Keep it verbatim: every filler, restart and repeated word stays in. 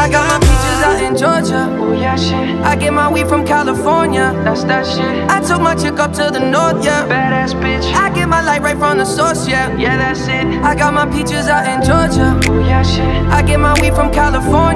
I got my peaches out in Georgia. Oh yeah, shit. I get my weed from California. That's that shit. I took my chick up to the north, yeah. Badass bitch. I get my light right from the source, yeah. Yeah, that's it. I got my peaches out in Georgia. Oh yeah, shit. I get my weed from California.